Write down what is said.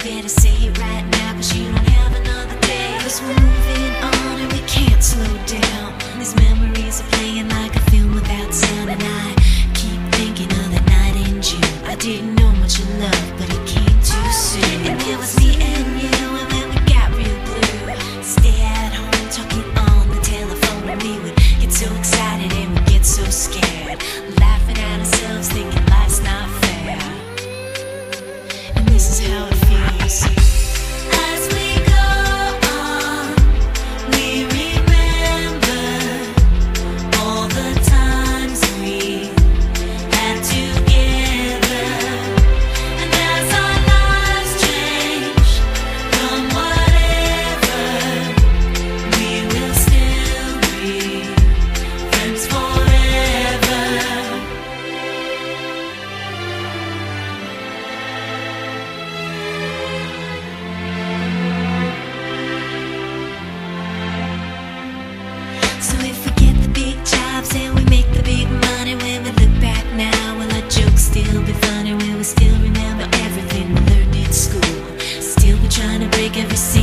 better say it right now, 'cause you don't have another day. 'Cause we're moving on and we can't slow down. These memories are playing like a film without sound, and I keep thinking of the night in June. I didn't know much of love, but it came too soon. And it was me and you, and then we got real blue. Stay at home talking on the telephone, and we would get so excited and we'd get so scared, laughing at ourselves, thinking life's not fair. And this is how it feels. As we go on, we remember all the times we had together. And as our lives change from whatever, we will still be friends forever. So if we get the big jobs and we make the big money, when we look back now, will our jokes still be funny? Will we still remember everything we learned in school? Still be trying to break every